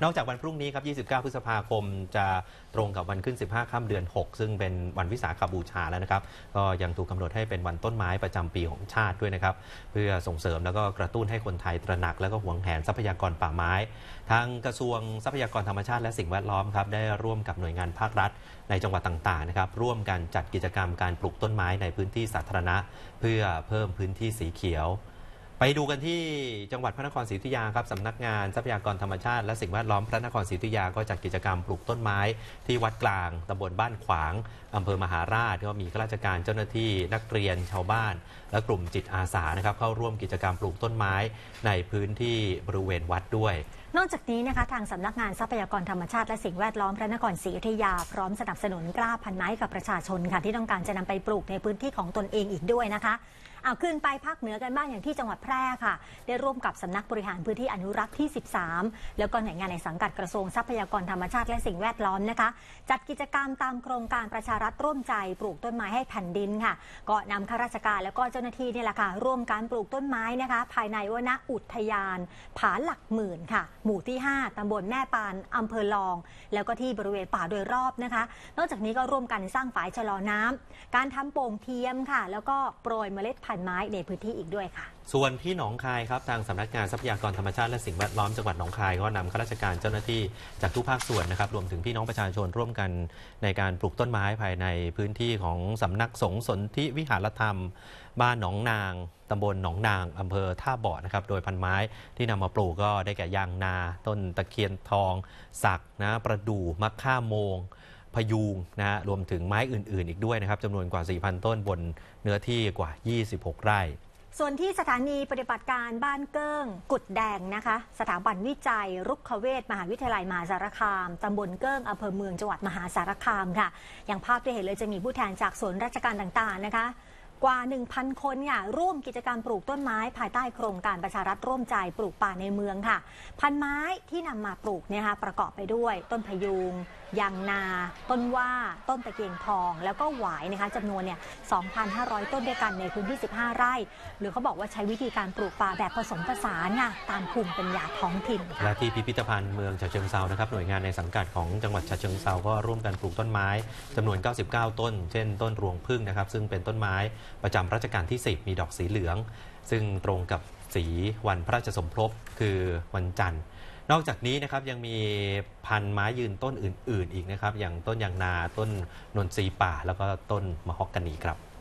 นอกจากวันพรุ่งนี้ครับ 29 พฤษภาคมจะตรงกับวันขึ้น 15 ค่ำเดือน 6 ซึ่งเป็นวันวิสาขบูชาแล้วนะครับก็ยังถูกกำหนดให้เป็นวันต้นไม้ประจำปีของชาติด้วยนะครับเพื่อส่งเสริมแล้วก็กระตุ้นให้คนไทยตระหนักแล้วก็หวงแหนทรัพยากรป่าไม้ทางกระทรวงทรัพยากรธรรมชาติและสิ่งแวดล้อมครับได้ร่วมกับหน่วยงานภาครัฐในจังหวัดต่างๆนะครับร่วมกันจัดกิจกรรมการปลูกต้นไม้ในพื้นที่สาธารณะเพื่อเพิ่มพื้นที่สีเขียวไปดูกันที่จังหวัดพระนครศรีอยุธยาครับสำนักงานทรัพยากรธรรมชาติและสิ่งแวดล้อมพระนครศรีอยุธยาก็จัดกิจกรรมปลูกต้นไม้ที่วัดกลางตำบลบ้านขวางอำเภอมหาราชก็มีข้าราชการเจ้าหน้าที่นักเรียนชาวบ้านและกลุ่มจิตอาสานะครับเข้าร่วมกิจกรรมปลูกต้นไม้ในพื้นที่บริเวณวัดด้วยนอกจากนี้นะคะทางสำนักงานทรัพยากรธรรมชาติและสิ่งแวดล้อมพระนครศรีอยุธยาพร้อมสนับสนุนกล้าพันไม้กับประชาชนค่ะที่ต้องการจะนำไปปลูกในพื้นที่ของตนเองอีกด้วยนะคะเอาขึ้นไปภาคเหนือกันบ้างอย่างที่จังหวัดแพร่ค่ะได้ร่วมกับสำนักบริหารพื้นที่อนุรักษ์ที่ 13แล้วก็หน่วยงานในสังกัดกระทรวงทรัพยากรธรรมชาติและสิ่งแวดล้อมนะคะจัดกิจกรรมตามโครงการประชารัฐร่วมใจปลูกต้นไม้ให้แผ่นดินค่ะก็นำข้าราชการแล้วก็เจ้าหน้าที่นี่แหละค่ะร่วมการปลูกต้นไม้นะคะภายในวนอุทยานผาหลักหมื่นค่ะหมู่ที่ 5 ตำบลแม่ปานอำเภอลองแล้วก็ที่บริเวณป่าโดยรอบนะคะนอกจากนี้ก็ร่วมกันสร้างฝายชะลอน้ำการทำโป่งเทียมค่ะแล้วก็โปรยเมล็ดพันธุ์ไม้ในพื้นที่อีกด้วยค่ะส่วนที่หนองคายครับทางสำนักงานทรัพยากรธรรมชาติและสิ่งแวดล้อมจังหวัดหนองคายก็นำข้าราชการเจ้าหน้าที่จากทุกภาคส่วนนะครับรวมถึงพี่น้องประชาชนร่วมกันในการปลูกต้นไม้ภายในพื้นที่ของสำนักสงฆ์สนธิวิหารธรรมบ้านหนองนางตำบลหนองนางอำเภอท่าบ่อนะครับโดยพันไม้ที่นำมาปลูกก็ได้แก่ยางนาต้นตะเคียนทองสักนะประดู่มะข่าโมงพยูงนะรวมถึงไม้อื่นๆอีกด้วยนะครับจำนวนกว่า 4,000 ต้นบนเนื้อที่กว่า 26 ไร่ส่วนที่สถานีปฏิบัติการบ้านเกิ้งกุดแดงนะคะสถาบันวิจัยรุกขเวชมหาวิทยาลัยมหาสารคามตำบลเกิ้งอำเภอเมืองจังหวัดมหาสารคามค่ะอย่างภาพที่เห็นเลยจะมีผู้แทนจากส่วนราชการต่างๆนะคะกว่า 1,000 คนค่ะร่วมกิจกรรมปลูกต้นไม้ภายใต้โครงการประชารัฐร่วมใจปลูกป่าในเมืองค่ะพันไม้ที่นำมาปลูกเนี่ยค่ะประกอบไปด้วยต้นพยุงยางนาต้นว่าต้นตะเกียงทองแล้วก็หวายนะคะจำนวนเนี่ย 2,500 ต้นด้วยกันในพื้นที่ 15 ไร่หรือเขาบอกว่าใช้วิธีการปลูกป่าแบบผสมผสานค่ะตามภูมิปัญญาท้องถิ่นและที่พิพิธภัณฑ์เมืองฉะเชิงเทรานะครับหน่วยงานในสังกัดของจังหวัดฉะเชิงเทราก็ร่วมกันปลูกต้นไม้จำนวน 99 ต้นเช่นต้นรวงผึ้งนะครับซึ่งเป็นต้นไม้ประจำรัชกาลที่ 10มีดอกสีเหลืองซึ่งตรงกับสีวันพระราชสมภพคือวันจันทร์นอกจากนี้นะครับยังมีพันไม้ยืนต้นอื่นๆอีกนะครับอย่างต้นยางนาต้นนนทรีป่าแล้วก็ต้นมะฮอกกานีครับ